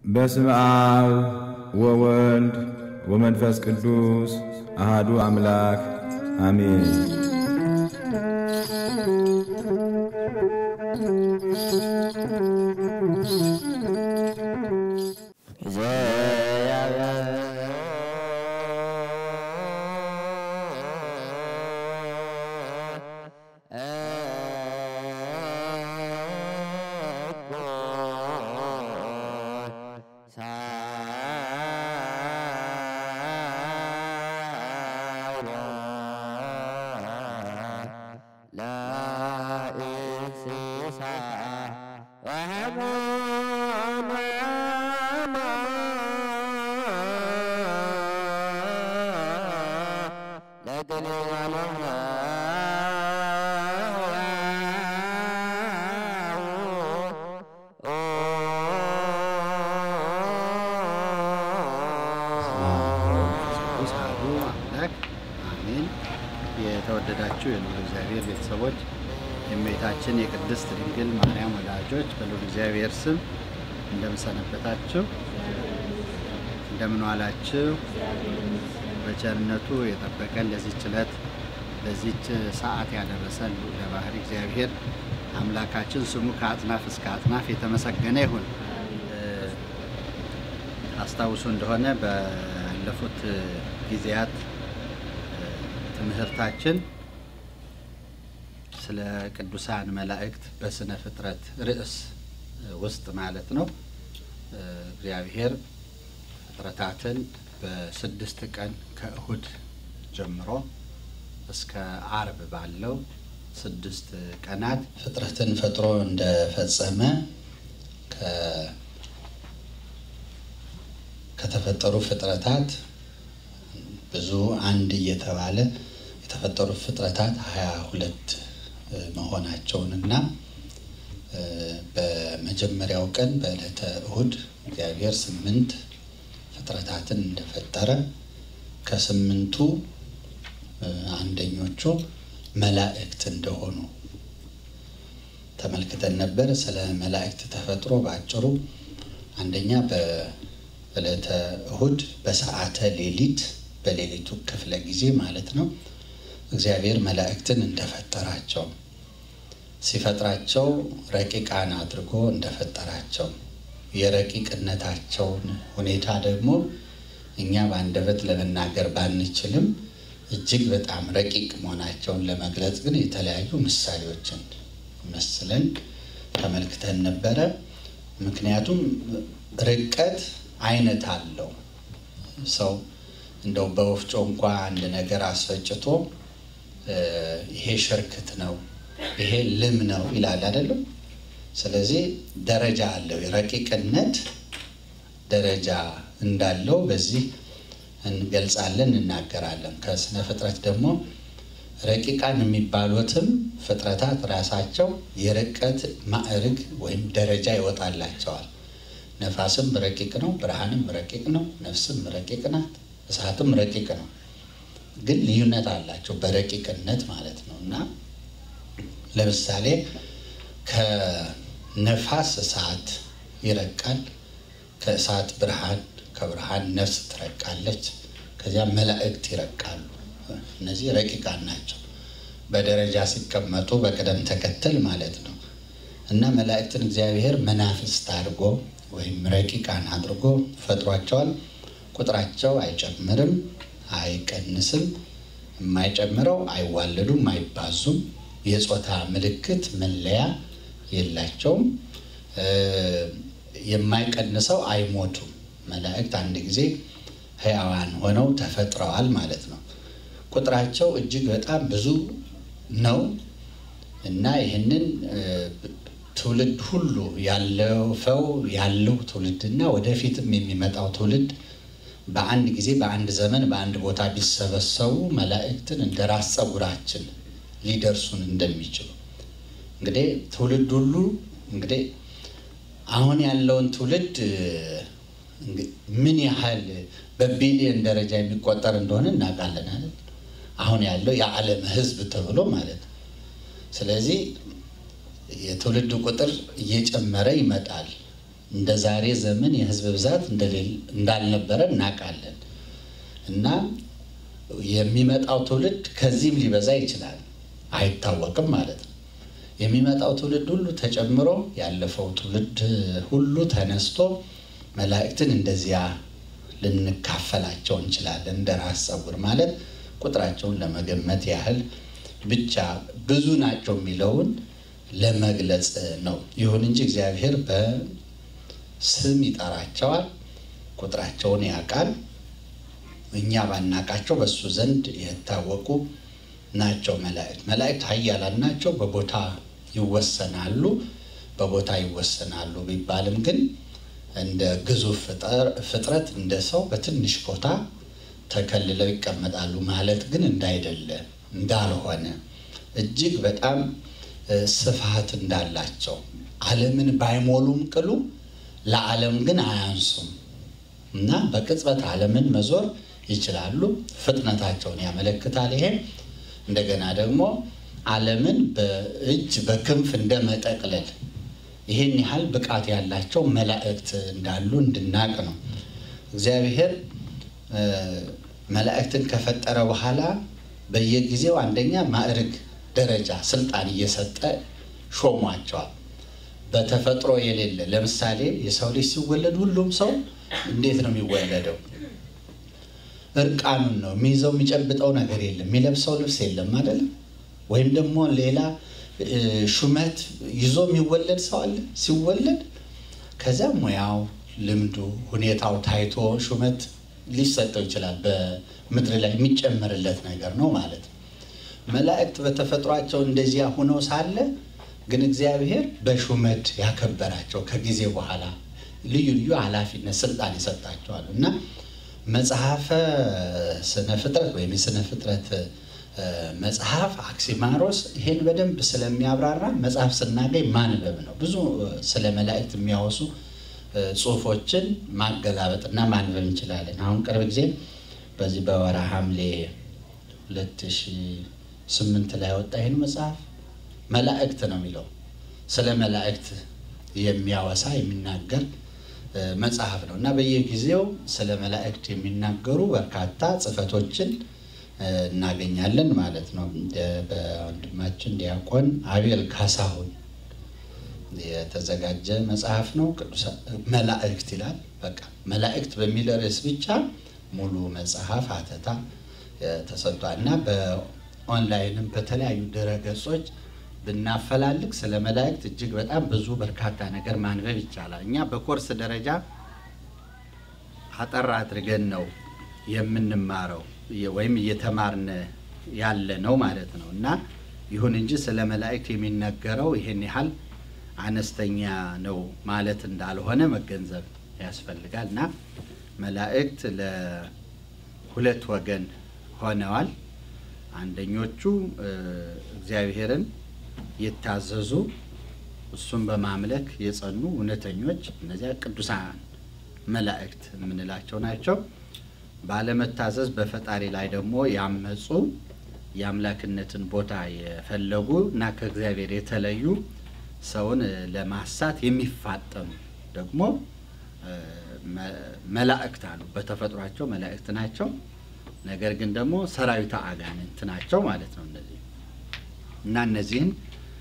በስመ አብ ወወልድ ወመንፈስ ቅዱስ አሐዱ አምላክ አሜን። የተወደዳችሁ የልዑል እግዚአብሔር ቤተሰቦች የእመቤታችን የቅድስት ድንግል ማርያም ወዳጆች በልዑል እግዚአብሔር ስም እንደምሰነበታችሁ እንደምን ዋላችሁ። በቸርነቱ የጠበቀን ለዚህች ዕለት ለዚህች ሰዓት ያደረሰን ልዑል ባህሪ እግዚአብሔር አምላካችን ስሙ ከአጥናፍ እስከ አጥናፍ የተመሰገነ ይሁን። አስታውሱ እንደሆነ ባለፉት ጊዜያት ትምህርታችን ስለ ቅዱሳን መላእክት በስነ ፍጥረት ርዕስ ውስጥ ማለት ነው እግዚአብሔር ፍጥረታትን በ6 ቀን ከእሁድ ጀምሮ እስከ ዓርብ ባለው 6 ቀናት ፍጥረትን ፈጥሮ እንደፈጸመ ከተፈጠሩ ፍጥረታት ብዙ አንድ እየተባለ የተፈጠሩ ፍጥረታት 22 መሆናቸውንና በመጀመሪያው ቀን በዕለተ እሁድ እግዚአብሔር 8 ፍጥረታትን እንደፈጠረ ከ8ቱ አንደኞቹ መላእክት እንደሆኑ ተመልክተን ነበር። ስለ መላእክት ተፈጥሮ ባጭሩ አንደኛ በዕለተ እሁድ በሰዓተ ሌሊት በሌሊቱ ክፍለ ጊዜ ማለት ነው እግዚአብሔር መላእክትን እንደፈጠራቸው ሲፈጥራቸው ረቂቃን አድርጎ እንደፈጠራቸው የረቂቅነታቸውን ሁኔታ ደግሞ እኛ በአንደበት ለመናገር ባንችልም እጅግ በጣም ረቂቅ መሆናቸውን ለመግለጽ ግን የተለያዩ ምሳሌዎችን መስለን ተመልክተን ነበረ። ምክንያቱም ርቀት አይነት አለው። ሰው እንደው በወፍጮ እንኳን አንድ ነገር አስፈጭቶ ይሄ ሽርክት ነው ይሄ ልም ነው ይላል አይደለም። ስለዚህ ደረጃ አለው። የረቂቅነት ደረጃ እንዳለው በዚህ እንገልጻለን እናገራለን። ከስነ ፍጥረት ደግሞ ረቂቃን የሚባሉትም ፍጥረታት ራሳቸው የርቀት ማዕረግ ወይም ደረጃ ይወጣላቸዋል። ነፋስም ረቂቅ ነው፣ ብርሃንም ረቂቅ ነው፣ ነፍስም ረቂቅ ናት፣ እሳትም ረቂቅ ነው። ግን ልዩነት አላቸው በረቂቅነት ማለት ነው። እና ለምሳሌ ከነፋስ እሳት ይረቃል፣ ከእሳት ብርሃን፣ ከብርሃን ነፍስ ትረቃለች፣ ከዚያ መላእክት ይረቃሉ። እነዚህ ረቂቃን ናቸው በደረጃ ሲቀመጡ በቅደም ተከተል ማለት ነው። እና መላእክትን እግዚአብሔር መናፍስት አድርጎ ወይም ረቂቃን አድርጎ ፈጥሯቸዋል። ቁጥራቸው አይጨምርም አይቀንስም። የማይጨምረው አይዋለዱም አይባዙም። የጾታ ምልክት መለያ የላቸውም። የማይቀንሰው አይሞቱም። መላእክት አንድ ጊዜ ሕያዋን ሆነው ተፈጥረዋል ማለት ነው። ቁጥራቸው እጅግ በጣም ብዙ ነው እና ይህንን ትውልድ ሁሉ ያለው ትውልድና ወደፊትም የሚመጣው ትውልድ በአንድ ጊዜ በአንድ ዘመን በአንድ ቦታ ቢሰበሰቡ መላእክትን እንደ ራስ ፀጉራችን ሊደርሱን እንደሚችሉ እንግዲህ ትውልድ ሁሉ እንግዲህ አሁን ያለውን ትውልድ ምን ያህል በቢሊየን ደረጃ የሚቆጠር እንደሆነ እናውቃለን አይደል? አሁን ያለው የዓለም ሕዝብ ተብሎ ማለት ነው። ስለዚህ የትውልድ ቁጥር እየጨመረ ይመጣል። እንደ ዛሬ ዘመን የህዝብ ብዛት እንዳልነበረ እናውቃለን እና የሚመጣው ትውልድ ከዚህም ሊበዛ ይችላል አይታወቅም ማለት ነው የሚመጣው ትውልድ ሁሉ ተጨምሮ ያለፈው ትውልድ ሁሉ ተነስቶ መላእክትን እንደዚያ ልንካፈላቸው እንችላለን እንደራስ ጸጉር ማለት ቁጥራቸውን ለመገመት ያህል ብቻ ብዙ ናቸው የሚለውን ለመግለጽ ነው ይሁን እንጂ እግዚአብሔር በስም ይጠራቸዋል ቁጥራቸውን ያውቃል እኛ ባናቃቸው በሱ ዘንድ የታወቁ ናቸው መላእክት ኃያላን ናቸው በቦታ ይወሰናሉ ቢባልም ግን እንደ ግዙፍ ፍጥረት እንደ ሰው በትንሽ ቦታ ተከልለው ይቀመጣሉ ማለት ግን እንዳልሆነ እጅግ በጣም ስፋት እንዳላቸው ዓለምን ባይሞሉም ቅሉ ለዓለም ግን አያንሱም እና በቅጽበት ዓለምን መዞር ይችላሉ ፍጥነታቸውን ያመለክታል ይሄ እንደገና ደግሞ ዓለምን በእጅ በክንፍ እንደመጠቅለል ይሄን ያህል ብቃት ያላቸው መላእክት እንዳሉ እንድናቅ ነው እግዚአብሔር መላእክትን ከፈጠረ በኋላ በየጊዜው አንደኛ ማዕረግ ደረጃ ስልጣን እየሰጠ ሾሟቸዋል በተፈጥሮ የሌለ ለምሳሌ የሰው ልጅ ሲወለድ ሁሉም ሰው እንዴት ነው የሚወለደው እርቃኑን ነው የሚይዘው የሚጨብጠው ነገር የለም የሚለብሰው ልብስ የለም አይደል ወይም ደግሞ ሌላ ሹመት ይዞ የሚወለድ ሰው አለ ሲወለድ ከዛ ሙያው ልምዱ ሁኔታው ታይቶ ሹመት ሊሰጠው ይችላል በምድር ላይ የሚጨመርለት ነገር ነው ማለት ነው መላእክት በተፈጥሯቸው እንደዚያ ሆነው ሳለ ግን እግዚአብሔር በሹመት ያከበራቸው ከጊዜ በኋላ ልዩ ኃላፊነት ስልጣን ይሰጣቸዋል እና መጽሐፈ ስነ ፍጥረት ወይም ስነ ፍጥረት መጽሐፍ አክሲማሮስ ይሄን በደንብ ስለሚያብራራ መጽሐፍ ስናገኝ ማንበብ ነው ብዙ ስለ መላእክት የሚያወሱ ጽሁፎችን ማገላበጥና ማንበብ እንችላለን አሁን ቅርብ ጊዜ በዚህ በወርሃ ሐምሌ 2008 ላይ ወጣ ይሄን መጽሐፍ መላእክት ነው የሚለው ስለ መላእክት የሚያወሳ የሚናገር መጽሐፍ ነው እና በየጊዜው ስለ መላእክት የሚናገሩ በርካታ ጽፈቶችን እናገኛለን ማለት ነው በወንድማችን ዲያቆን አቤል ካሳሁን የተዘጋጀ መጽሐፍ ነው ቅዱስ መላእክት ይላል በቃ መላእክት በሚል ርዕስ ብቻ ሙሉ መጽሐፍ አተታ ተሰጥቷልና በኦንላይንም በተለያዩ ድረገጾች ብናፈላልግ ስለ መላእክት እጅግ በጣም ብዙ በርካታ ነገር ማንበብ ይቻላል እኛ በኮርስ ደረጃ አጠር አድርገን ነው የምንማረው ወይም እየተማርን ያለ ነው ማለት ነው እና ይሁን እንጂ ስለ መላእክት የሚነገረው ይሄን ያህል አነስተኛ ነው ማለት እንዳልሆነ መገንዘብ ያስፈልጋልና መላእክት ለሁለት ወገን ሆነዋል አንደኞቹ እግዚአብሔርን የታዘዙ እሱን በማምለክ የጸኑ እውነተኞች እነዚያ ቅዱሳን መላእክት የምንላቸው ናቸው ባለመታዘዝ በፈጣሪ ላይ ደግሞ ያመጹ የአምላክነትን ቦታ የፈለጉ እና ከእግዚአብሔር የተለዩ ሰውን ለማሳት የሚፋጠኑ ደግሞ መላእክት አሉ በተፈጥሯቸው መላእክት ናቸው ነገር ግን ደግሞ ሰራዊተ አጋንንት ናቸው ማለት ነው እና እነዚህን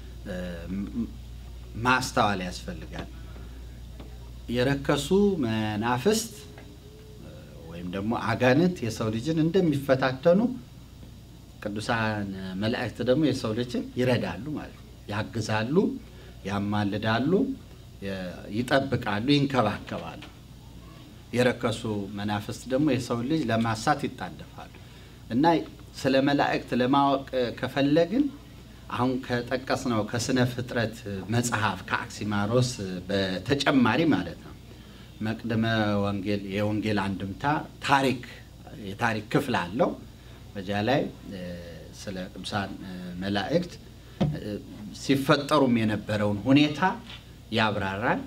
ማስተዋል ያስፈልጋል የረከሱ መናፍስት ወይም ደግሞ አጋንንት የሰው ልጅን እንደሚፈታተኑ ቅዱሳን መላእክት ደግሞ የሰው ልጅን ይረዳሉ ማለት ነው ያግዛሉ ያማልዳሉ ይጠብቃሉ ይንከባከባሉ የረከሱ መናፍስት ደግሞ የሰው ልጅ ለማሳት ይጣደፋሉ እና ስለ መላእክት ለማወቅ ከፈለግን አሁን ከጠቀስነው ከስነ ፍጥረት መጽሐፍ ከአክሲማሮስ በተጨማሪ ማለት ነው መቅደመ ወንጌል የወንጌል አንድምታ የታሪክ ክፍል አለው በዚያ ላይ ስለ ቅዱሳን መላእክት ሲፈጠሩም የነበረውን ሁኔታ ያብራራል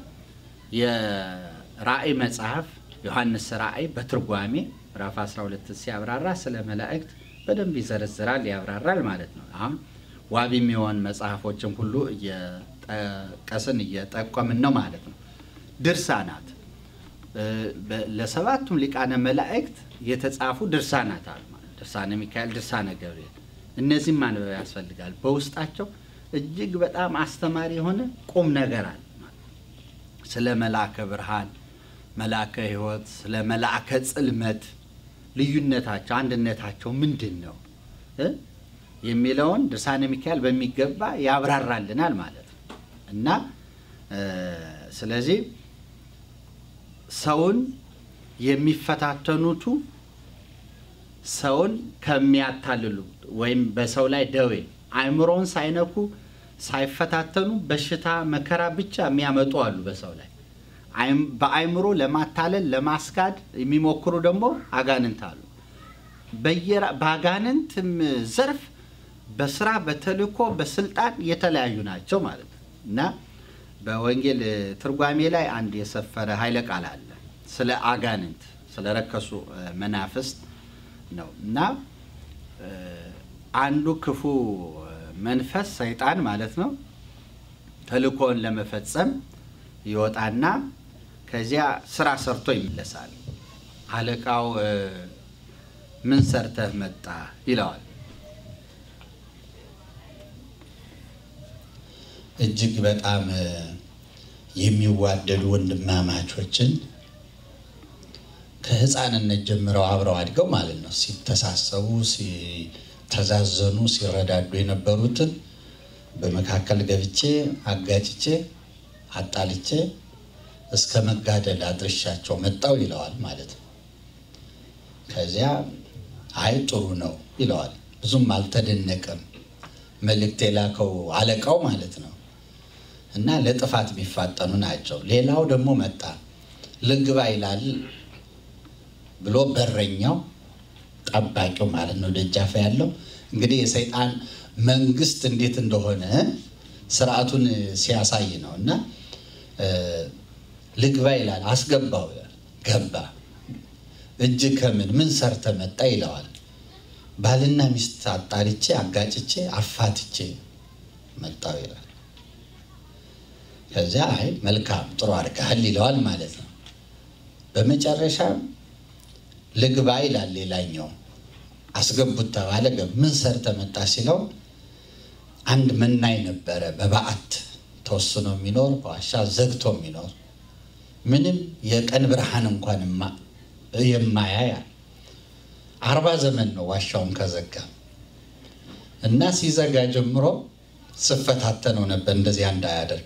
የራእይ መጽሐፍ ዮሐንስ ራእይ በትርጓሜ ምዕራፍ 12 ሲያብራራ ስለ መላእክት በደንብ ይዘረዝራል ያብራራል ማለት ነው አሁን ዋቢ የሚሆን መጽሐፎችን ሁሉ እየጠቀስን እየጠቆምን ነው ማለት ነው ድርሳናት ለሰባቱም ሊቃነ መላእክት የተጻፉ ድርሳናት አሉ ማለት ድርሳነ ሚካኤል ድርሳነ ገብርኤል እነዚህ ማንበብ ያስፈልጋል በውስጣቸው እጅግ በጣም አስተማሪ የሆነ ቁም ነገር አለ ስለ መልአከ ብርሃን መልአከ ሕይወት ስለ መልአከ ጽልመት ልዩነታቸው አንድነታቸው ምንድነው የሚለውን ድርሳነ ሚካኤል በሚገባ ያብራራልናል ማለት ነው እና ስለዚህ ሰውን የሚፈታተኑቱ ሰውን ከሚያታልሉ ወይም በሰው ላይ ደዌ አይምሮን ሳይነኩ ሳይፈታተኑ በሽታ መከራ ብቻ የሚያመጡ አሉ በሰው ላይ በአይምሮ ለማታለል ለማስካድ የሚሞክሩ ደግሞ አጋንንት አሉ በአጋንንትም ዘርፍ በስራ በተልእኮ በስልጣን የተለያዩ ናቸው ማለት ነው እና በወንጌል ትርጓሜ ላይ አንድ የሰፈረ ኃይለ ቃል አለ ስለ አጋንንት ስለ ረከሱ መናፍስት ነው እና አንዱ ክፉ መንፈስ ሰይጣን ማለት ነው ተልእኮን ለመፈጸም ይወጣና ከዚያ ስራ ሰርቶ ይመለሳል አለቃው ምን ሰርተህ መጣ ይለዋል እጅግ በጣም የሚዋደዱ ወንድማማቾችን ከህፃንነት ጀምረው አብረው አድገው ማለት ነው ሲተሳሰቡ ሲተዛዘኑ ሲረዳዱ የነበሩትን በመካከል ገብቼ አጋጭቼ አጣልቼ እስከ መጋደል አድርሻቸው መጣው ይለዋል ማለት ነው ከዚያ አይ ጥሩ ነው ይለዋል ብዙም አልተደነቀም መልእክት የላከው አለቃው ማለት ነው እና ለጥፋት ቢፋጠኑ ናቸው ሌላው ደግሞ መጣ ልግባ ይላል ብሎ በረኛው ጠባቂው ማለት ነው ደጃፍ ያለው እንግዲህ የሰይጣን መንግስት እንዴት እንደሆነ ስርዓቱን ሲያሳይ ነውና ልግባ ይላል አስገባው ገባ እጅ ከምን ምን ሰርተ መጣ ይለዋል ባልና ሚስት አጣልቼ አጋጭቼ አፋትቼ መጣው ይላል ከዚያ አይ መልካም ጥሩ አድርገሃል ይለዋል ማለት ነው በመጨረሻ ልግባ ይላል ሌላኛው አስገቡት ተባለ ምን ሰርተ መጣ ሲለው አንድ መናይ ነበረ በባዓት ተወስኖ የሚኖር ዋሻ ዘግቶ የሚኖር ምንም የቀን ብርሃን እንኳን የማያይ 40 ዘመን ነው ዋሻውን ከዘጋ እና ሲዘጋ ጀምሮ ስፈታተነው ነበር እንደዚህ እንዳያደርግ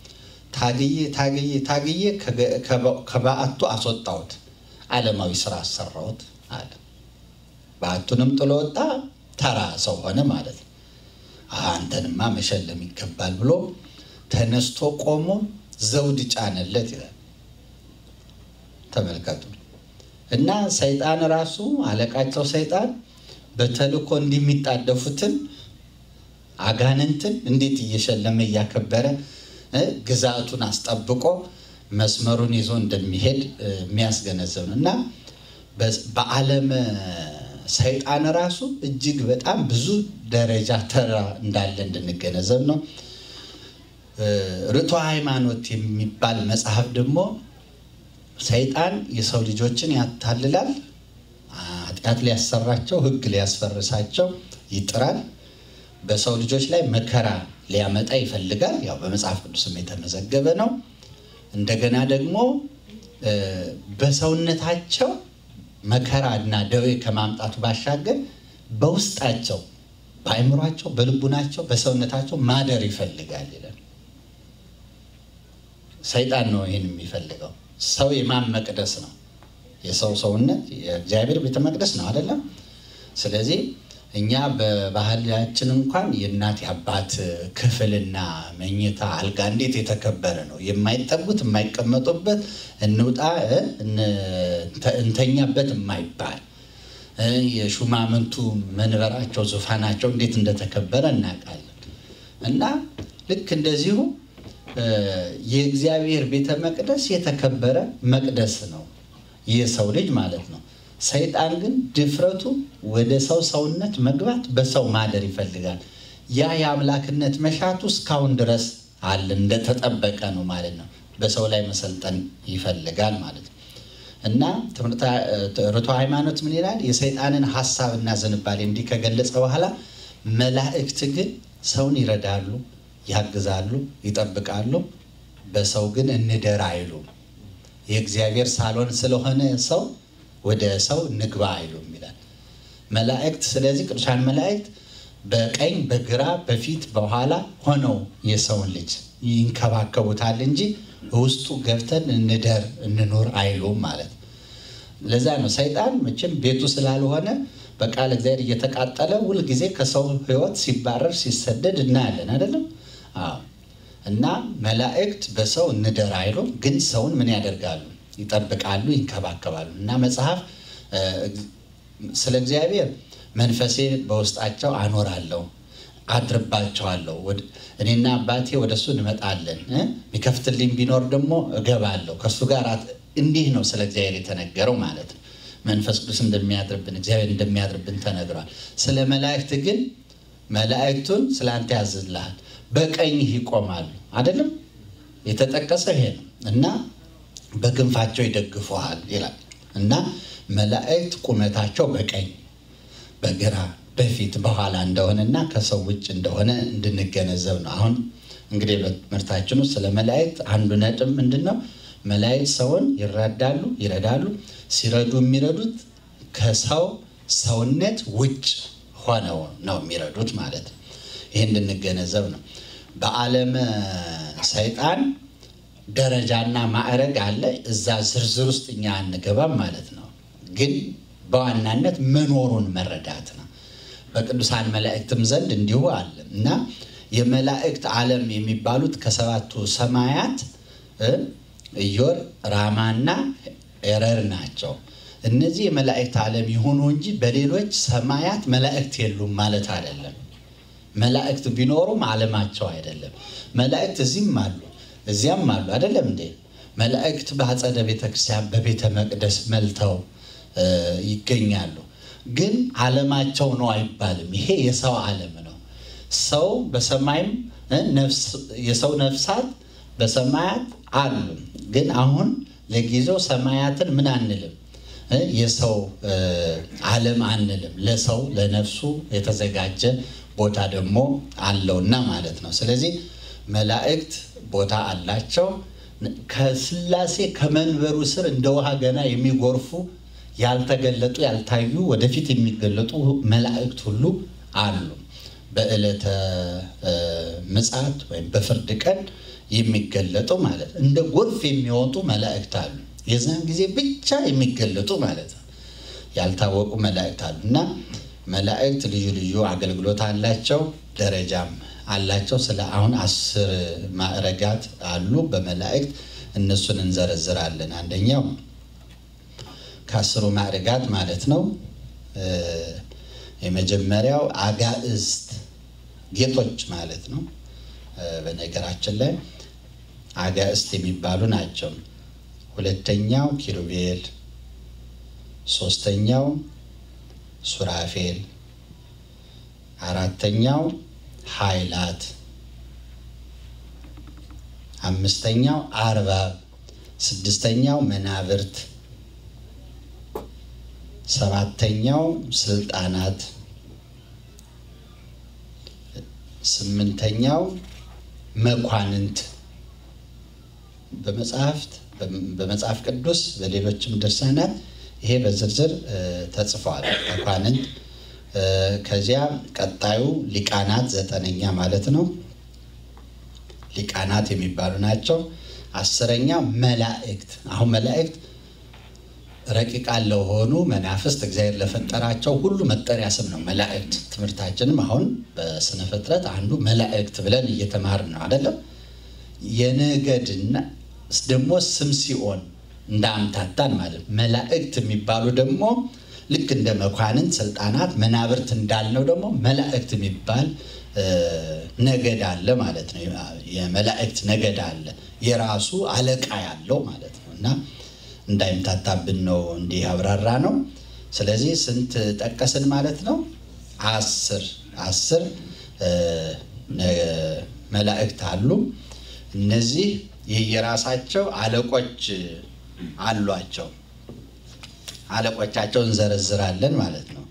ታግዬ ከባዓቱ አስወጣሁት ዓለማዊ ስራ አሰራሁት አለ ባዓቱንም ጥሎ ወጣ ተራ ሰው ሆነ ማለት ነው አንተንማ መሸለም ይገባል ብሎ ተነስቶ ቆሞ ዘውድ ጫነለት ይላል ተመልከቱ እና ሰይጣን ራሱ አለቃቸው ሰይጣን በተልእኮ እንደሚጣደፉትን አጋንንትን እንዴት እየሸለመ ያከበረ ግዛቱን አስጠብቆ መስመሩን ይዞ እንደሚሄድ የሚያስገነዘብ ነውና በዓለም ሰይጣን ራሱ እጅግ በጣም ብዙ ደረጃ ተራ እንዳለ እንድንገነዘብ ነው ርቱ ሃይማኖት የሚባል መጽሐፍ ደግሞ ሰይጣን የሰው ልጆችን ያታልላል ኃጢአት ሊያሰራቸው ህግ ሊያስፈርሳቸው ይጥራል በሰው ልጆች ላይ መከራ ሊያመጣ ይፈልጋል ያው በመጽሐፍ ቅዱስም የተመዘገበ ነው እንደገና ደግሞ በሰውነታቸው መከራና ደዌ ከማምጣቱ ባሻገር በውስጣቸው በአይምሯቸው በልቡናቸው በሰውነታቸው ማደር ይፈልጋል ይላል ሰይጣን ነው ይሄን የሚፈልገው ሰው የማን መቅደስ ነው የሰው ሰውነት የእግዚአብሔር ቤተ መቅደስ ነው አይደለም ስለዚህ እኛ በባህላችን እንኳን የእናት ያባት ክፍልና መኝታ አልጋ እንዴት የተከበረ ነው የማይጠቡት የማይቀመጡበት እንውጣ እንተኛበት የማይባል የሹማምንቱ መንበራቸው ዙፋናቸው እንዴት እንደተከበረ እናውቃለን እና ልክ እንደዚሁ የእግዚአብሔር ቤተ መቅደስ የተከበረ መቅደስ ነው የሰው ልጅ ማለት ነው ሰይጣን ግን ድፍረቱ ወደ ሰው ሰውነት መግባት በሰው ማደር ይፈልጋል ያ የአምላክነት መሻቱ እስካሁን ድረስ አለ እንደተጠበቀ ነው ማለት ነው በሰው ላይ መሰልጠን ይፈልጋል ማለት ነው። እና ርቱዐ ሃይማኖት ምን ይላል? የሰይጣንን ሐሳብና ዝንባሌ እንዲህ ከገለጸ በኋላ መላእክት ግን ሰውን ይረዳሉ፣ ያግዛሉ፣ ይጠብቃሉ፣ በሰው ግን እንደር አይሉም። የእግዚአብሔር ሳሎን ስለሆነ ሰው ወደ ሰው ንግባ አይሉም ይላል መላእክት። ስለዚህ ቅዱሳን መላእክት በቀኝ በግራ በፊት በኋላ ሆነው የሰውን ልጅ ይንከባከቡታል እንጂ ውስጡ ገብተን እንደር እንኖር አይሉም ማለት። ለዛ ነው ሰይጣን መቼም ቤቱ ስላልሆነ በቃል እግዚአብሔር እየተቃጠለ ሁሉ ጊዜ ከሰው ሕይወት ሲባረር ሲሰደድ እናያለን አይደለም? አዎ። እና መላእክት በሰው እንደር አይሉም፣ ግን ሰውን ምን ያደርጋሉ? ይጠብቃሉ፣ ይንከባከባሉ። እና መጽሐፍ ስለ እግዚአብሔር መንፈሴ በውስጣቸው አኖራለሁ፣ አድርባቸዋለሁ፣ እኔና አባቴ ወደሱ እንመጣለን፣ የሚከፍትልኝ ቢኖር ደግሞ እገባለሁ ከሱ ጋር። እንዲህ ነው ስለ እግዚአብሔር የተነገረው ማለት ነው። መንፈስ ቅዱስ እንደሚያድርብን እግዚአብሔር እንደሚያድርብን ተነግሯል። ስለ መላእክት ግን መላእክቱን ስላንተ ያዝልሃል፣ በቀኝህ ይቆማሉ አይደለም? የተጠቀሰ ይሄ ነው። እና በክንፋቸው ይደግፉሃል ይላል። እና መላእክት ቁመታቸው በቀኝ በግራ በፊት በኋላ እንደሆነና ከሰው ውጭ እንደሆነ እንድንገነዘብ ነው። አሁን እንግዲህ በትምህርታችን ውስጥ ስለ መላእክት አንዱ ነጥብ ምንድነው? መላእክት ሰውን ይረዳሉ። ሲረዱ የሚረዱት ከሰው ሰውነት ውጭ ሆነው ነው የሚረዱት ማለት ነው። ይሄን እንድንገነዘብ ነው። በዓለም ሰይጣን ደረጃና ማዕረግ አለ። እዛ ዝርዝር ውስጥ እኛ አንገባም ማለት ነው። ግን በዋናነት መኖሩን መረዳት ነው። በቅዱሳን መላእክትም ዘንድ እንዲሁ አለ። እና የመላእክት ዓለም የሚባሉት ከሰባቱ ሰማያት ኢዮር፣ ራማና ኤረር ናቸው። እነዚህ የመላእክት ዓለም ይሆኑ እንጂ በሌሎች ሰማያት መላእክት የሉም ማለት አይደለም። መላእክት ቢኖሩም ዓለማቸው አይደለም። መላእክት እዚህም አሉ እዚያም አሉ አይደለም እንዴ? መላእክት በአጸደ ቤተክርስቲያን በቤተ መቅደስ መልተው ይገኛሉ። ግን ዓለማቸው ነው አይባልም። ይሄ የሰው ዓለም ነው። ሰው በሰማይም የሰው ነፍሳት በሰማያት አሉ። ግን አሁን ለጊዜው ሰማያትን ምን አንልም? የሰው ዓለም አንልም። ለሰው ለነፍሱ የተዘጋጀ ቦታ ደግሞ አለውና ማለት ነው። ስለዚህ መላእክት ቦታ አላቸው። ከስላሴ ከመንበሩ ስር እንደ ውሃ ገና የሚጎርፉ ያልተገለጡ ያልታዩ ወደፊት የሚገለጡ መላእክት ሁሉ አሉ። በዕለተ ምጽአት ወይም በፍርድ ቀን የሚገለጡ ማለት እንደ ጎርፍ የሚወጡ መላእክት አሉ። የዛን ጊዜ ብቻ የሚገለጡ ማለት ነው። ያልታወቁ መላእክት አሉ። እና መላእክት ልዩ ልዩ አገልግሎት አላቸው፣ ደረጃም አላቸው። ስለ አሁን 10 ማዕረጋት አሉ በመላእክት። እነሱን እንዘረዝራለን። አንደኛው ከ10 ማዕረጋት ማለት ነው የመጀመሪያው አጋዕዝት ጌቶች ማለት ነው። በነገራችን ላይ አጋዕዝት የሚባሉ ናቸው። ሁለተኛው ኪሩቤል፣ ሶስተኛው ሱራፌል፣ አራተኛው ኃይላት፣ አምስተኛው አርባብ፣ ስድስተኛው መናብርት፣ ሰባተኛው ስልጣናት፣ ስምንተኛው መኳንንት። በመጽሐፍ ቅዱስ በሌሎችም ድርሳናት ይሄ በዝርዝር ተጽፏል። መኳንንት። ከዚያ ቀጣዩ ሊቃናት 9ኛ ማለት ነው። ሊቃናት የሚባሉ ናቸው። 10ኛ መላእክት። አሁን መላእክት ረቂቃን ለሆኑ መናፍስት እግዚአብሔር ለፈጠራቸው ሁሉ መጠሪያ ስም ነው መላእክት። ትምህርታችንም አሁን በስነ ፍጥረት አንዱ መላእክት ብለን እየተማርን ነው አይደለም? የነገድና ደግሞ ስም ሲሆን እንዳምታታን ማለት መላእክት የሚባሉ ደግሞ ልክ እንደ መኳንንት፣ ስልጣናት፣ መናብርት እንዳልነው ደግሞ መላእክት የሚባል ነገድ አለ ማለት ነው። የመላእክት ነገድ አለ የራሱ አለቃ ያለው ማለት ነው። እና እንዳይምታታብን ነው እንዲህ ያብራራ ነው። ስለዚህ ስንት ጠቀስን ማለት ነው? 10 መላእክት አሉ። እነዚህ የየራሳቸው አለቆች አሏቸው። አለቆቻቸውን እንዘረዝራለን ማለት ነው።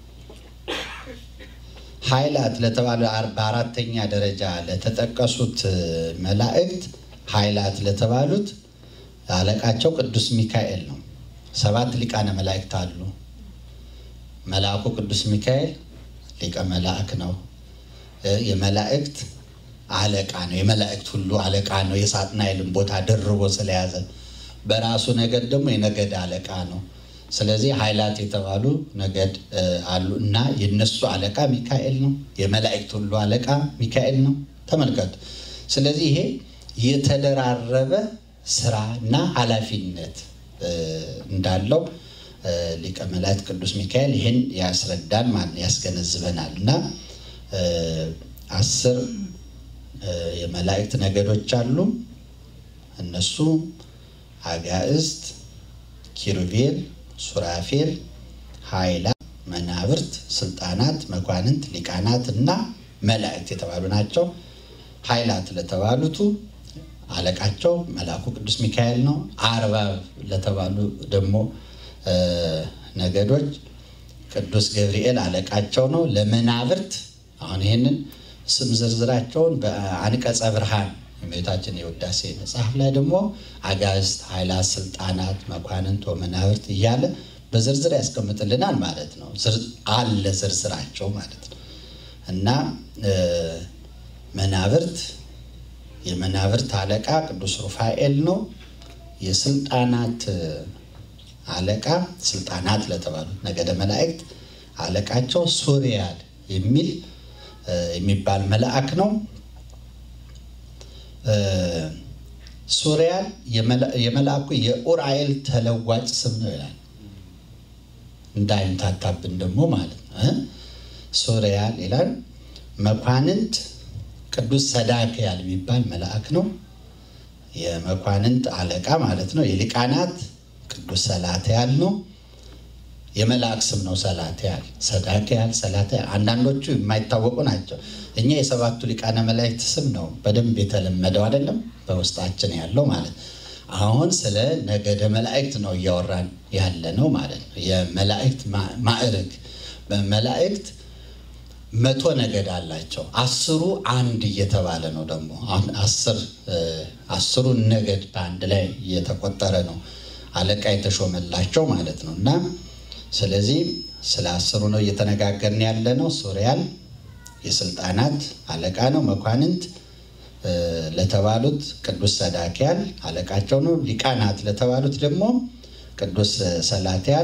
ኃይላት ለተባሉ በአራተኛ ደረጃ ለተጠቀሱት መላእክት ኃይላት ለተባሉት አለቃቸው ቅዱስ ሚካኤል ነው። 7 ሊቃነ መላእክት አሉ። መልአኩ ቅዱስ ሚካኤል ሊቀ መላእክ ነው። የመላእክት አለቃ ነው። የመላእክት ሁሉ አለቃ ነው። የሳጥናኤልን ቦታ ደርቦ ስለያዘ በራሱ ነገድ ደግሞ የነገድ አለቃ ነው። ስለዚህ ኃይላት የተባሉ ነገድ አሉ እና የነሱ አለቃ ሚካኤል ነው። የመላእክት ሁሉ አለቃ ሚካኤል ነው። ተመልከቱ። ስለዚህ ይሄ የተደራረበ ስራና ኃላፊነት እንዳለው ሊቀ መላእክት ቅዱስ ሚካኤል ይሄን ያስረዳል ማለት ያስገነዝበናል። እና 10 የመላእክት ነገዶች አሉ። እነሱ አጋዕዝት፣ ኪሩቤል፣ ሱራፌል፣ ኃይላት፣ መናብርት፣ ስልጣናት፣ መኳንንት፣ ሊቃናት እና መላእክት የተባሉ ናቸው። ኃይላት ለተባሉት አለቃቸው መልአኩ ቅዱስ ሚካኤል ነው። አርባብ ለተባሉ ደግሞ ነገዶች ቅዱስ ገብርኤል አለቃቸው ነው። ለመናብርት አሁን ይሄንን ስም ዝርዝራቸውን በአንቀጸ ብርሃን የእመቤታችን የውዳሴ መጽሐፍ ላይ ደግሞ አጋዕዝት፣ ኃይላት፣ ስልጣናት፣ መኳንንት ወመናብርት እያለ በዝርዝር ያስቀምጥልናል ማለት ነው። አለ ዝርዝራቸው ማለት ነው። እና መናብርት የመናብርት አለቃ ቅዱስ ሩፋኤል ነው። የስልጣናት አለቃ ስልጣናት ለተባሉት ነገደ መላእክት አለቃቸው ሱሪያል የሚባል መልአክ ነው። ሱሪያል የመልአኩ የኡራኤል ተለዋጭ ስም ነው ይላል። እንዳይምታታብን ደግሞ ማለት ነው። ሱሪያል ይላል። መኳንንት ቅዱስ ሰዳክያል የሚባል መልአክ ነው። የመኳንንት አለቃ ማለት ነው። የሊቃናት ቅዱስ ሰላትያል ነው። የመልአክ ስም ነው ሰላትያል፣ ሰዳክያል፣ ሰላትያል። አንዳንዶቹ የማይታወቁ ናቸው። እኛ የሰባቱ ሊቃነ መላእክት ስም ነው በደንብ የተለመደው አይደለም፣ በውስጣችን ያለው ማለት። አሁን ስለ ነገደ መላእክት ነው እያወራን ያለ ነው ማለት ነው። የመላእክት ማዕረግ በመላእክት 100 ነገድ አላቸው። 10ሩ አንድ እየተባለ ነው ደግሞ አሁን 10ሩን ነገድ በአንድ ላይ እየተቆጠረ ነው አለቃ የተሾመላቸው ማለት ነው። እና ስለዚህ ስለ 10ሩ ነው እየተነጋገርን ያለ ነው። ሱሪያል የስልጣናት አለቃ ነው። መኳንንት ለተባሉት ቅዱስ ሰዳክያል አለቃቸው ነው። ሊቃናት ለተባሉት ደግሞ ቅዱስ ሰላትያል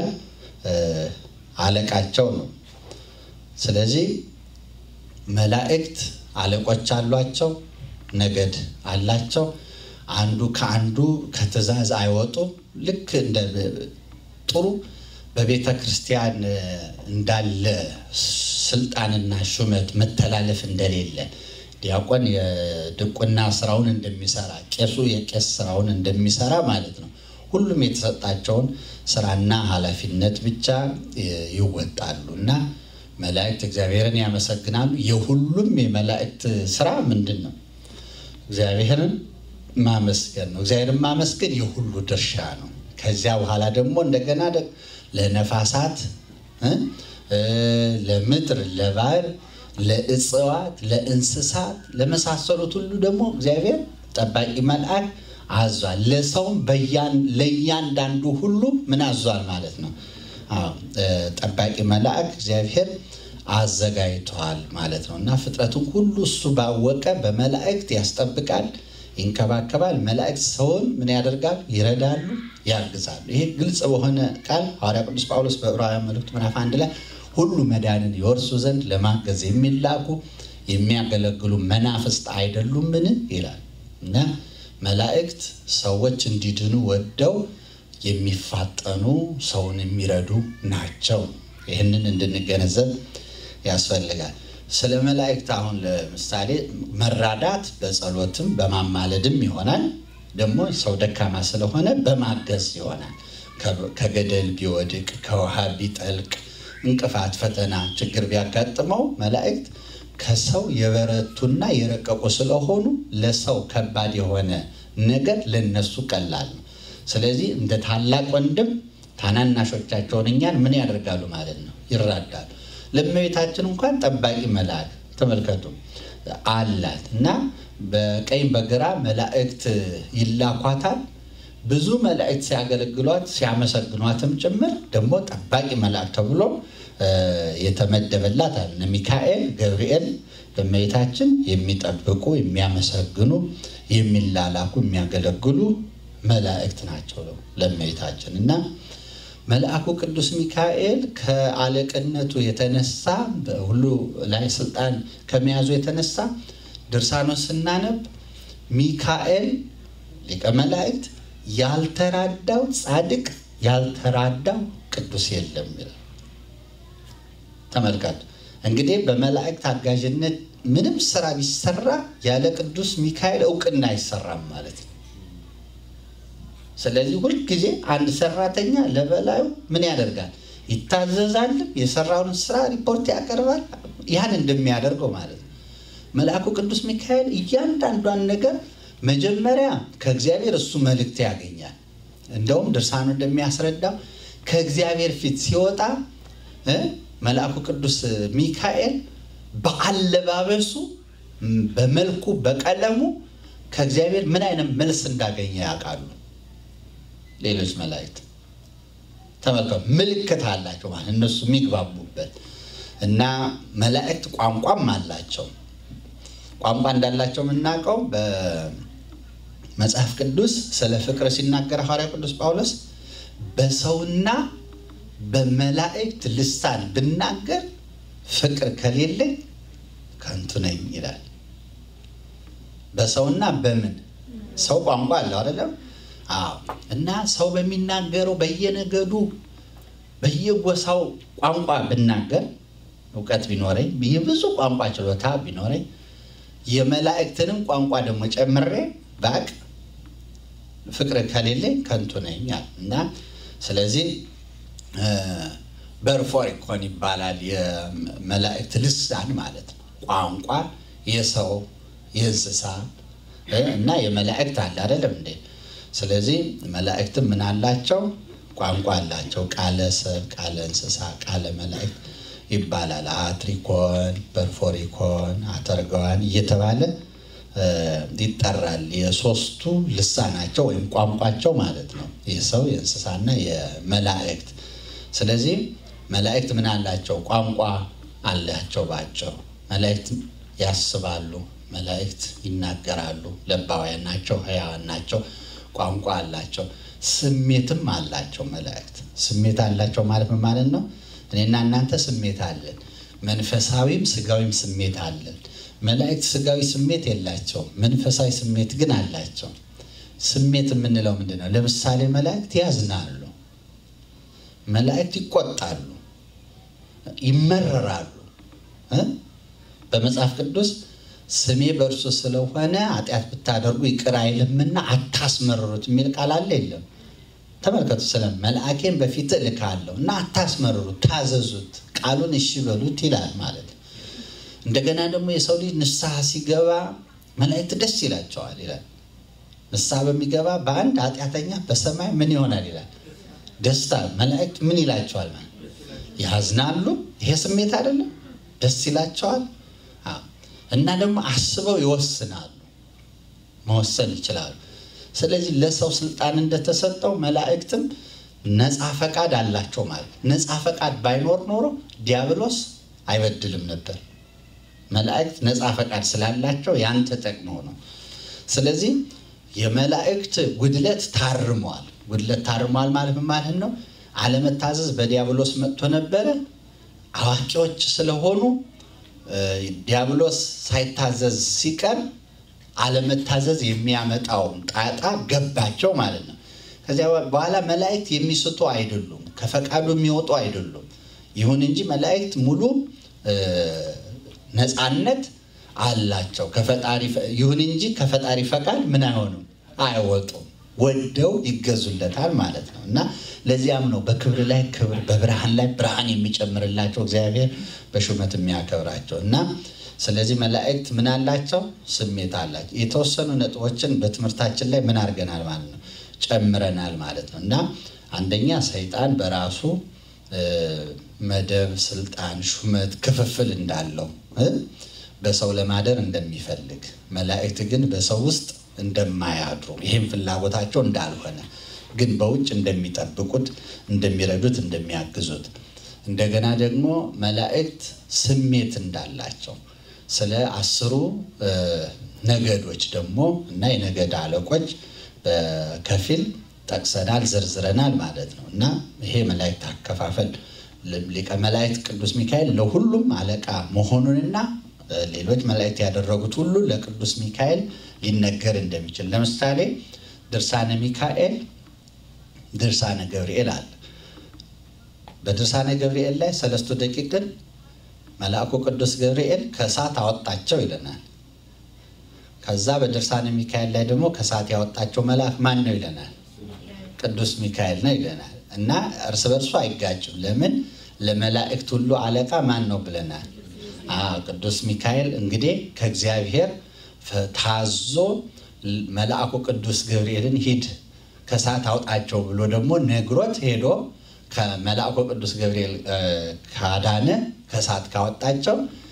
አለቃቸው ነው። ስለዚህ መላእክት አለቆች አሏቸው፣ ነገድ አላቸው። አንዱ ከአንዱ ከትእዛዝ አይወጡ። ልክ እንደ ጥሩ በቤተ ክርስቲያን እንዳለ ስልጣንና ሹመት መተላለፍ እንደሌለ ዲያቆን የድቁና ስራውን እንደሚሰራ፣ ቄሱ የቄስ ስራውን እንደሚሰራ ማለት ነው። ሁሉም የተሰጣቸውን ስራና ኃላፊነት ብቻ ይወጣሉ እና መላእክት እግዚአብሔርን ያመሰግናሉ። የሁሉም የመላእክት ስራ ምንድነው? እግዚአብሔርን ማመስገን ነው። እግዚአብሔርን ማመስገን የሁሉ ድርሻ ነው። ከዚያ በኋላ ደግሞ እንደገና ለነፋሳት፣ ለምድር፣ ለባህር፣ ለእጽዋት፣ ለእንስሳት፣ ለመሳሰሉት ሁሉ ደግሞ እግዚአብሔር ጠባቂ መልአክ አዟል። ለሰውም ለእያንዳንዱ ሁሉ ምን አዟል ማለት ነው? ጠባቂ መልአክ እግዚአብሔር አዘጋጅቷል ማለት ነው። እና ፍጥረቱን ሁሉ እሱ ባወቀ በመላእክት ያስጠብቃል፣ ይንከባከባል። መላእክት ሰውን ምን ያደርጋሉ? ይረዳሉ፣ ያግዛሉ። ይሄ ግልጽ በሆነ ቃል ሐዋርያ ቅዱስ ጳውሎስ በዕብራውያን መልእክት ምዕራፍ 1 ላይ ሁሉ መዳንን ይወርሱ ዘንድ ለማገዝ የሚላኩ የሚያገለግሉ መናፍስት አይደሉምን ይላል። እና መላእክት ሰዎች እንዲድኑ ወደው የሚፋጠኑ ሰውን የሚረዱ ናቸው። ይህንን እንድንገነዘብ ያስፈልጋል። ስለ መላእክት አሁን ለምሳሌ መራዳት በጸሎትም በማማለድም ይሆናል። ደግሞ ሰው ደካማ ስለሆነ በማገዝ ይሆናል። ከገደል ቢወድቅ፣ ከውሃ ቢጠልቅ፣ እንቅፋት፣ ፈተና፣ ችግር ቢያጋጥመው መላእክት ከሰው የበረቱና የረቀቁ ስለሆኑ ለሰው ከባድ የሆነ ነገር ለነሱ ቀላል ነው። ስለዚህ እንደ ታላቅ ወንድም ታናናሾቻቸውን እኛን ምን ያደርጋሉ ማለት ነው? ይራዳሉ። ለእመቤታችን እንኳን ጠባቂ መልአክ ተመልከቱ አላት እና በቀኝ በግራ መላእክት ይላኳታል። ብዙ መላእክት ሲያገለግሏት ሲያመሰግኗትም ጭምር ደግሞ ጠባቂ መልአክ ተብሎ የተመደበላት አለ። ሚካኤል ገብርኤል በእመቤታችን የሚጠብቁ የሚያመሰግኑ የሚላላኩ የሚያገለግሉ መላእክት ናቸው ለእመቤታችን እና መልአኩ ቅዱስ ሚካኤል ከአለቅነቱ የተነሳ በሁሉ ላይ ስልጣን ከመያዙ የተነሳ ድርሳኖስ ስናነብ ሚካኤል ሊቀ መላእክት ያልተራዳው ጻድቅ ያልተራዳው ቅዱስ የለም ይላል። ተመልከቱ እንግዲህ በመላእክት አጋዥነት ምንም ስራ ቢሰራ ያለ ቅዱስ ሚካኤል ዕውቅና አይሰራም ማለት ነው። ስለዚህ ሁሉ ጊዜ አንድ ሰራተኛ ለበላዩ ምን ያደርጋል? ይታዘዛል። የሰራውን ስራ ሪፖርት ያቀርባል። ያን እንደሚያደርገው ማለት ነው። መልአኩ ቅዱስ ሚካኤል እያንዳንዷን ነገር መጀመሪያ ከእግዚአብሔር እሱ መልእክት ያገኛል። እንደውም ድርሳኑ እንደሚያስረዳው ከእግዚአብሔር ፊት ሲወጣ መልአኩ ቅዱስ ሚካኤል በአለባበሱ በመልኩ በቀለሙ ከእግዚአብሔር ምን አይነት መልስ እንዳገኘ ያውቃሉ። ሌሎች መላእክት ተመልከቱ ምልክት አላቸው ማለት እነሱ የሚግባቡበት እና መላእክት ቋንቋም አላቸው። ቋንቋ እንዳላቸው የምናውቀው በመጽሐፍ ቅዱስ ስለ ፍቅር ሲናገር ሐዋርያው ቅዱስ ጳውሎስ በሰውና በመላእክት ልሳን ብናገር ፍቅር ከሌለኝ ከንቱ ነኝ ይላል። በሰውና በምን ሰው ቋንቋ አለው አይደለም? እና ሰው በሚናገረው በየነገዱ በየጎሳው ቋንቋ ብናገር ዕውቀት ቢኖረኝ ብዙ ቋንቋ ችሎታ ቢኖረኝ የመላእክትንም ቋንቋ ደግሞ ጨምሬ ባቅ ፍቅር ከሌለኝ ከንቱ ነኝ እና ስለዚህ በርፎሪኮን ይባላል የመላእክት ልሳን ማለት ነው። ቋንቋ የሰው የእንስሳ እና የመላእክት አለ አይደለም እንዴ? ስለዚህ መላእክት ምን አላቸው? ቋንቋ አላቸው። ቃለ ሰብ፣ ቃለ እንስሳ፣ ቃለ መላእክት ይባላል። አትሪኮን፣ በርፎሪኮን፣ አተርጓን እየተባለ ይጠራል። የሶስቱ ልሳናቸው ወይም ቋንቋቸው ማለት ነው። የሰው የእንስሳና የመላእክት። ስለዚህ መላእክት ምን አላቸው? ቋንቋ አላቸው። ባጭሩ መላእክት ያስባሉ፣ መላእክት ይናገራሉ። ለባውያን ናቸው፣ ሕያዋን ናቸው። ቋንቋ አላቸው። ስሜትም አላቸው። መላእክት ስሜት አላቸው ማለት ምን ማለት ነው? እኔና እናንተ ስሜት አለን። መንፈሳዊም ስጋዊም ስሜት አለን። መላእክት ስጋዊ ስሜት የላቸውም፣ መንፈሳዊ ስሜት ግን አላቸው። ስሜት የምንለው ምንድነው? ለምሳሌ መላእክት ያዝናሉ፣ መላእክት ይቆጣሉ፣ ይመረራሉ። በመጽሐፍ ቅዱስ ስሜ በእርሱ ስለሆነ ኃጢአት ብታደርጉ ይቅር አይልምና አታስመርሩት የሚል ቃል አለ የለም? ተመልከቱ። ስለ መልአኬን በፊት እልካለሁ እና አታስመርሩት፣ ታዘዙት፣ ቃሉን እሺ በሉት ይላል ማለት ነው። እንደገና ደግሞ የሰው ልጅ ንስሐ ሲገባ መላእክት ደስ ይላቸዋል ይላል። ንስሐ በሚገባ በአንድ ኃጢአተኛ በሰማይ ምን ይሆናል ይላል? ደስታ። መላእክት ምን ይላቸዋል ማለት ያዝናሉ። ይሄ ስሜት አይደለም? ደስ ይላቸዋል። እና ደግሞ አስበው ይወስናሉ፣ መወሰን ይችላሉ። ስለዚህ ለሰው ስልጣን እንደተሰጠው መላእክትም ነፃ ፈቃድ አላቸው ማለት። ነፃ ፈቃድ ባይኖር ኖሮ ዲያብሎስ አይበድልም ነበር። መላእክት ነፃ ፈቃድ ስላላቸው ያን ተጠቅመው ነው። ስለዚህ የመላእክት ጉድለት ታርሟል። ጉድለት ታርሟል ማለት ነው አለመታዘዝ በዲያብሎስ መጥቶ ነበረ። አዋቂዎች ስለሆኑ ዲያብሎስ ሳይታዘዝ ሲቀር አለመታዘዝ የሚያመጣው ጣጣ ገባቸው ማለት ነው። ከዚያ በኋላ መላእክት የሚስቱ አይደሉም፣ ከፈቃዱ የሚወጡ አይደሉም። ይሁን እንጂ መላእክት ሙሉ ነፃነት አላቸው። ይሁን እንጂ ከፈጣሪ ፈቃድ ምን አይሆኑም፣ አይወጡም፣ ወደው ይገዙለታል ማለት ነው። እና ለዚያም ነው በክብር ላይ ክብር በብርሃን ላይ ብርሃን የሚጨምርላቸው እግዚአብሔር በሹመት የሚያከብራቸው። እና ስለዚህ መላእክት ምን አላቸው? ስሜት አላቸው። የተወሰኑ ነጥቦችን በትምህርታችን ላይ ምን አድርገናል ማለት ነው? ጨምረናል ማለት ነው። እና አንደኛ ሰይጣን በራሱ መደብ፣ ስልጣን፣ ሹመት፣ ክፍፍል እንዳለው በሰው ለማደር እንደሚፈልግ፣ መላእክት ግን በሰው ውስጥ እንደማያድሩ ይሄም ፍላጎታቸው እንዳልሆነ ግን በውጭ እንደሚጠብቁት፣ እንደሚረዱት፣ እንደሚያግዙት እንደገና ደግሞ መላእክት ስሜት እንዳላቸው ስለ 10 ነገዶች ደግሞ እና የነገድ አለቆች በከፊል ጠቅሰናል፣ ዝርዝረናል ማለት ነው። እና ይሄ መላእክት አከፋፈል ሊቀ መላእክት ቅዱስ ሚካኤል ለሁሉም አለቃ መሆኑንና ሌሎች መላእክት ያደረጉት ሁሉ ለቅዱስ ሚካኤል ሊነገር እንደሚችል ለምሳሌ ድርሳነ ሚካኤል፣ ድርሳነ ገብርኤል አለ። በድርሳነ ገብርኤል ላይ 3 ደቂቅን መልአኩ ቅዱስ ገብርኤል ከእሳት አወጣቸው ይለናል። ከዛ በድርሳነ ሚካኤል ላይ ደግሞ ከእሳት ያወጣቸው መልአክ ማን ነው ይለናል? ቅዱስ ሚካኤል ነው ይለናል። እና እርስ በርሱ አይጋጭም። ለምን? ለመላእክት ሁሉ አለቃ ማን ነው ብለናል? ቅዱስ ሚካኤል እንግዲህ ከእግዚአብሔር ታዞ መልአኩ ቅዱስ ገብርኤልን ሂድ ከእሳት አውጣቸው ብሎ ደግሞ ነግሮት ሄዶ ከመልአኩ ቅዱስ ገብርኤል ካዳነ ከእሳት ካወጣቸው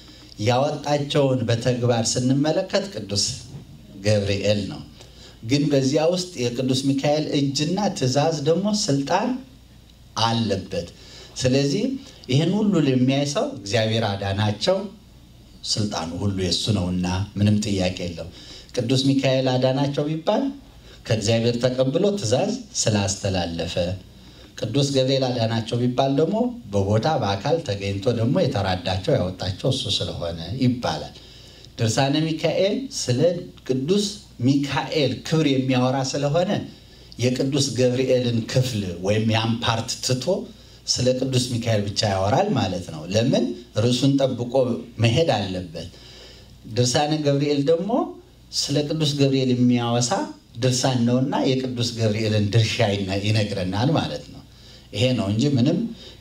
ያወጣቸውን በተግባር ስንመለከት ቅዱስ ገብርኤል ነው። ግን በዚያ ውስጥ የቅዱስ ሚካኤል እጅና ትእዛዝ ደግሞ ስልጣን አለበት። ስለዚህ ይህን ሁሉ ለሚያይ ሰው እግዚአብሔር አዳናቸው፣ ስልጣኑ ሁሉ የሱ ነውና ምንም ጥያቄ የለው። ቅዱስ ሚካኤል አዳናቸው ቢባል ከእግዚአብሔር ተቀብሎ ትእዛዝ ስላስተላለፈ፣ ቅዱስ ገብርኤል አዳናቸው ቢባል ደግሞ በቦታ በአካል ተገኝቶ ደግሞ የተራዳቸው ያወጣቸው እሱ ስለሆነ ይባላል። ድርሳነ ሚካኤል ስለ ቅዱስ ሚካኤል ክብር የሚያወራ ስለሆነ የቅዱስ ገብርኤልን ክፍል ወይም ያን ፓርት ትቶ ስለ ቅዱስ ሚካኤል ብቻ ያወራል ማለት ነው። ለምን? ርዕሱን ጠብቆ መሄድ አለበት። ድርሳነ ገብርኤል ደግሞ ስለ ቅዱስ ገብርኤል የሚያወሳ ድርሳን ነውና የቅዱስ ገብርኤልን ድርሻ ይነግረናል ማለት ነው። ይሄ ነው እንጂ ምንም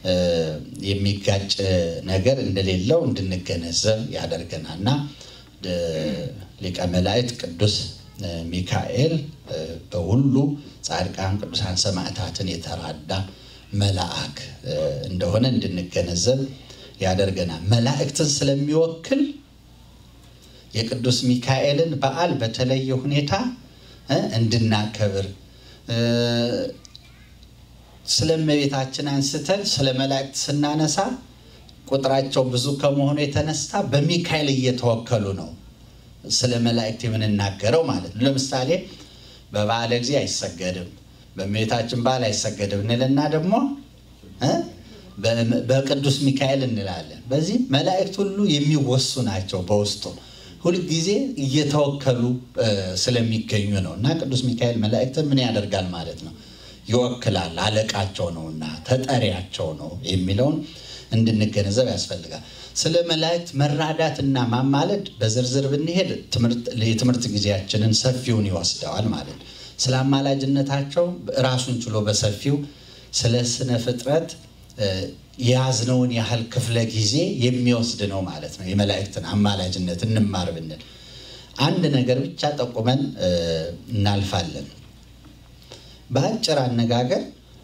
የሚጋጭ ነገር እንደሌለው እንድንገነዘብ ያደርገናልና ሊቀ መላእክት ቅዱስ ሚካኤል በሁሉ ጻድቃን፣ ቅዱሳን፣ ሰማዕታትን የተራዳ መልአክ እንደሆነ እንድንገነዘብ ያደርገናል። መላእክትን ስለሚወክል የቅዱስ ሚካኤልን በዓል በተለየ ሁኔታ እንድናከብር ስለመቤታችን አንስተን ስለ መላእክት ስናነሳ ቁጥራቸው ብዙ ከመሆኑ የተነሳ በሚካኤል እየተወከሉ ነው ስለ መላእክት የምንናገረው ማለት ነው። ለምሳሌ በበዓለ ጊዜ አይሰገድም፣ በመቤታችን በዓል አይሰገድም እንልና ደግሞ በቅዱስ ሚካኤል እንላለን። በዚህ መላእክት ሁሉ የሚወሱ ናቸው። በውስጡ ሁሉ ጊዜ እየተወከሉ ስለሚገኙ ነውና ቅዱስ ሚካኤል መላእክትን ምን ያደርጋል ማለት ነው? ይወክላል። አለቃቸው ነውና ተጠሪያቸው ነው የሚለውን እንድንገነዘብ ያስፈልጋል። ስለ መላእክት መራዳትና ማማለድ በዝርዝር ብንሄድ የትምህርት ጊዜያችንን ሰፊውን ይወስደዋል ማለት ነው። ስለ አማላጅነታቸው ራሱን ችሎ በሰፊው ስለ ስነ ፍጥረት የያዝነውን ያህል ክፍለ ጊዜ የሚወስድ ነው ማለት ነው። የመላእክትን አማላጅነት እንማር ብንል አንድ ነገር ብቻ ጠቁመን እናልፋለን። በአጭር አነጋገር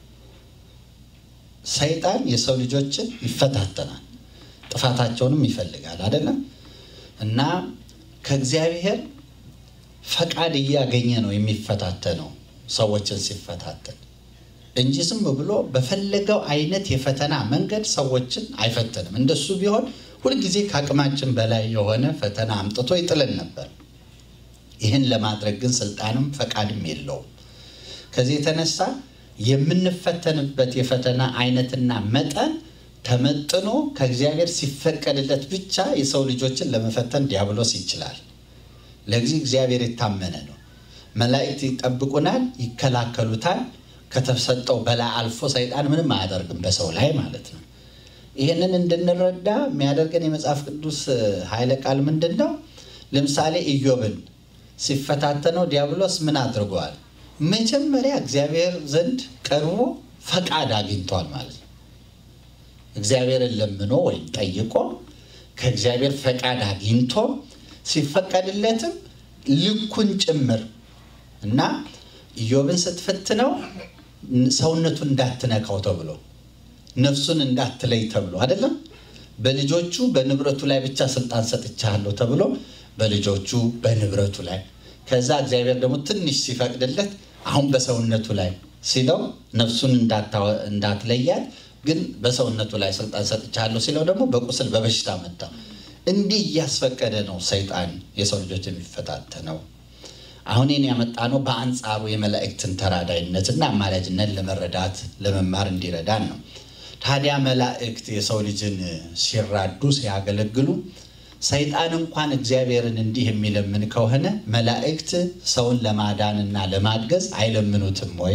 ሰይጣን የሰው ልጆችን ይፈታተናል፣ ጥፋታቸውንም ይፈልጋል አይደለም? እና ከእግዚአብሔር ፈቃድ እያገኘ ነው የሚፈታተነው ሰዎችን ሲፈታተን እንጂ ዝም ብሎ በፈለገው አይነት የፈተና መንገድ ሰዎችን አይፈተንም። እንደሱ ቢሆን ሁልጊዜ ከአቅማችን በላይ የሆነ ፈተና አምጥቶ ይጥለን ነበር። ይህን ለማድረግ ግን ስልጣንም ፈቃድም የለውም። ከዚህ የተነሳ የምንፈተንበት የፈተና አይነትና መጠን ተመጥኖ ከእግዚአብሔር ሲፈቀድለት ብቻ የሰው ልጆችን ለመፈተን ዲያብሎስ ይችላል። ለዚህ እግዚአብሔር የታመነ ነው። መላእክት ይጠብቁናል፣ ይከላከሉታል። ከተሰጠው በላይ አልፎ ሰይጣን ምንም አያደርግም በሰው ላይ ማለት ነው። ይሄንን እንድንረዳ የሚያደርገን የመጽሐፍ ቅዱስ ኃይለ ቃል ምንድነው? ለምሳሌ ኢዮብን ሲፈታተነው ዲያብሎስ ምን አድርጓል? መጀመሪያ እግዚአብሔር ዘንድ ቀርቦ ፈቃድ አግኝቷል ማለት ነው። እግዚአብሔርን ለምኖ ወይም ጠይቆ ከእግዚአብሔር ፈቃድ አግኝቶ ሲፈቀድለትም ልኩን ጭምር እና ኢዮብን ስትፈትነው ሰውነቱን እንዳትነካው ተብሎ ነፍሱን እንዳትለይ ተብሎ አይደለም በልጆቹ በንብረቱ ላይ ብቻ ስልጣን ሰጥቻለሁ ተብሎ በልጆቹ በንብረቱ ላይ ከዛ እግዚአብሔር ደግሞ ትንሽ ሲፈቅድለት አሁን በሰውነቱ ላይ ሲለው ነፍሱን እንዳትለያት ግን በሰውነቱ ላይ ስልጣን ሰጥቻለሁ ሲለው ደግሞ በቁስል በበሽታ መጣ እንዲህ ያስፈቀደ ነው ሰይጣን የሰው ልጆች የሚፈታተነው አሁን እኔ ያመጣነው በአንጻሩ የመላእክትን ተራዳይነትና አማላጅነት ለመረዳት ለመማር እንዲረዳን ነው ታዲያ መላእክት የሰው ልጅን ሲራዱ ሲያገለግሉ ሰይጣን እንኳን እግዚአብሔርን እንዲህ የሚለምን ከሆነ መላእክት ሰውን ለማዳንና ለማገዝ አይለምኑትም ወይ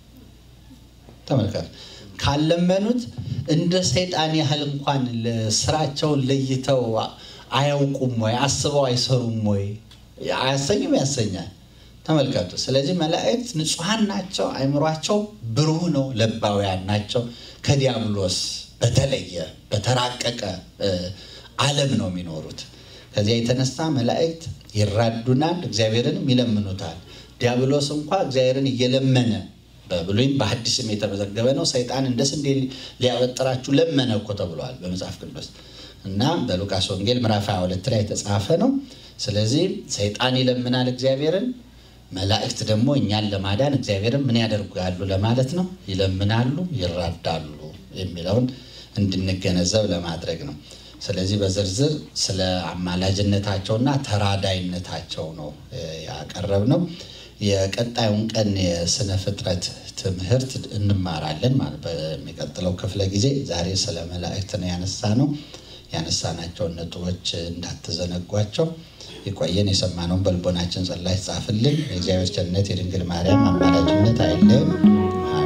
ተመልከቱ ካለመኑት እንደ ሰይጣን ያህል እንኳን ለስራቸውን ለይተው አያውቁም ወይ አስበው አይሰሩም ወይ አያሰኝም ያሰኛል ተመልከቱ ስለዚህ መላእክት ንጹሃን ናቸው አይምሯቸው ብሩህ ነው ለባውያን ናቸው ከዲያብሎስ በተለየ በተራቀቀ ዓለም ነው የሚኖሩት ከዚያ የተነሳ መላእክት ይራዱናል እግዚአብሔርንም ይለምኑታል ዲያብሎስ እንኳን እግዚአብሔርን እየለመነ በብሉይም በሐዲስም የተመዘገበ ነው ሰይጣን እንደስንዴ ሊያበጥራችሁ ለመነ እኮ ተብሏል በመጽሐፍ ቅዱስ እና በሉቃስ ወንጌል ምዕራፍ 22 ላይ የተጻፈ ነው ስለዚህ ሰይጣን ይለምናል እግዚአብሔርን መላእክት ደግሞ እኛን ለማዳን እግዚአብሔርን ምን ያደርጋሉ ለማለት ነው ይለምናሉ ይራዳሉ የሚለውን እንድንገነዘብ ለማድረግ ነው ስለዚህ በዝርዝር ስለ አማላጅነታቸውና ተራዳይነታቸው ነው ያቀረብነው የቀጣዩን ቀን የስነ ፍጥረት ትምህርት እንማራለን ማለት በሚቀጥለው ክፍለ ጊዜ ዛሬ ስለ መላእክት ነው ያነሳናቸው ነጥቦች እንዳትዘነጓቸው ይቆየን የሰማነውን በልቦናችን ጸላይ ጻፍልን የእግዚአብሔር ቸርነት የድንግል ማርያም አማላጅነት አይለየን